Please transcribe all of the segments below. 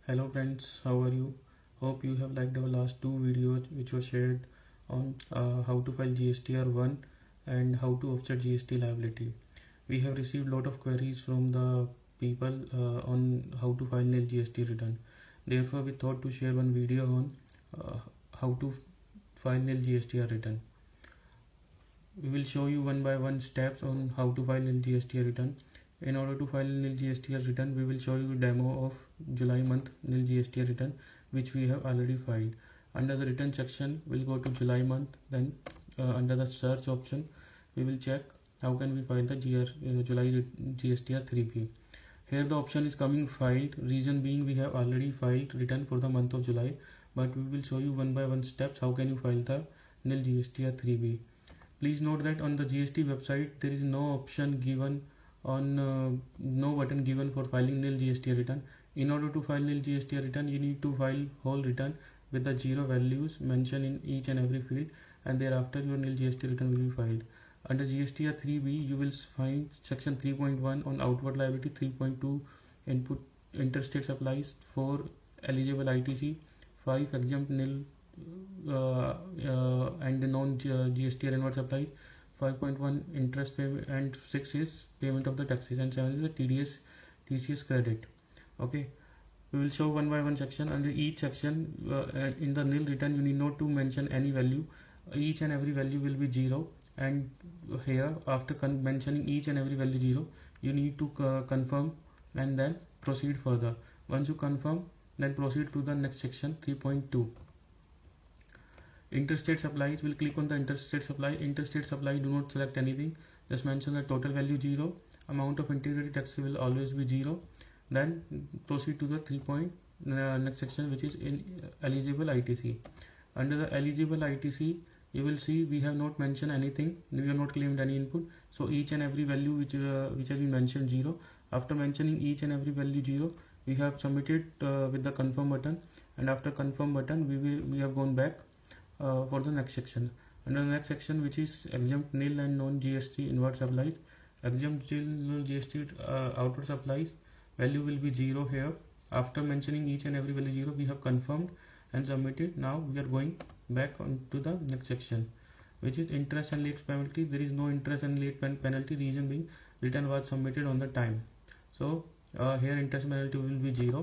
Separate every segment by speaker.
Speaker 1: Hello friends, how are you? Hope you have liked our last two videos which were shared on how to file GSTR 1 and how to offset GST liability. We have received lot of queries from the people on how to file nil GST return. Therefore, we thought to share one video on how to file nil GSTR return. We will show you one by one steps on how to file nil GSTR return. In order to file nil GSTR return, we will show you a demo of July month nil GSTR return which we have already filed. Under the return section, we'll go to July month. Then under the search option, we will check how can we file the July GSTR 3B. Here the option is coming filed. Reason being we have already filed return for the month of July, but we will show you one by one steps how can you file the nil GSTR 3B. Please note that on the GST website there is no option given on no button given for filing nil GST return. In order to file nil GST return, you need to file whole return with the zero values mentioned in each and every field, and thereafter your nil GST return will be filed. Under GSTR 3B, you will find section 3.1 on outward liability, 3.2 input interstate supplies, 4 eligible ITC, 5 exempt nil and the non-GSTR inward supplies, 5.1 interest payment, and 6 is payment of the taxes, and 7 is the TCS credit. Okay, we will show one by one section. Under each section in the nil return, you need not to mention any value. Each and every value will be 0, and here after mentioning each and every value 0, you need to confirm and then proceed further. Once you confirm, then proceed to the next section 3.2. Interstate supplies. Will click on the interstate supply. Interstate supply, do not select anything, just mention the total value 0, amount of integrated tax will always be 0. Then proceed to the next section, which is in eligible ITC. Under the eligible ITC, you will see we have not mentioned anything, we have not claimed any input, so each and every value which has been mentioned 0. After mentioning each and every value 0, we have submitted with the confirm button, and after confirm button we have gone back for the next section. Under the next section, which is exempt nil and non GST inward supplies, exempt nil non GST outward supplies, value will be 0 here. After mentioning each and every value 0, we have confirmed and submitted. Now we are going back on to the next section, which is interest and late penalty. There is no interest and late penalty, reason being return was submitted on the time, so here interest penalty will be 0.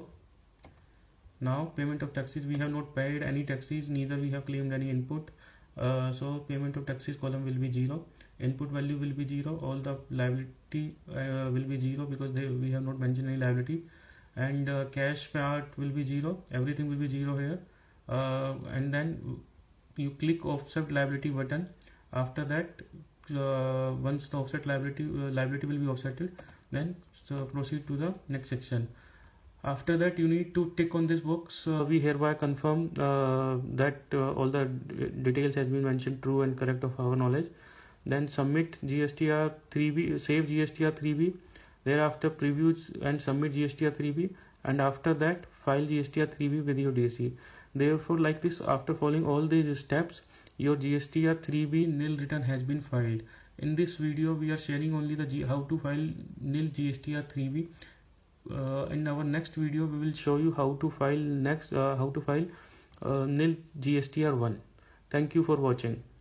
Speaker 1: Now payment of taxes, we have not paid any taxes, neither we have claimed any input, so payment of taxes column will be 0, input value will be 0, all the liability will be 0 because we have not mentioned any liability, and cash part will be 0, everything will be 0 here, and then you click offset liability button. After that, once the offset liability will be offsetted, then proceed to the next section. After that, you need to tick on this box. We hereby confirm that all the details has been mentioned true and correct of our knowledge. Then submit GSTR 3B, save GSTR 3B. Thereafter preview and submit GSTR 3B, and after that file GSTR 3B with your DSC. Therefore, like this, after following all these steps, your GSTR 3B nil return has been filed. In this video, we are sharing only the how to file nil GSTR 3B. In our next video, we will show you how to file nil GSTR 1. Thank you for watching.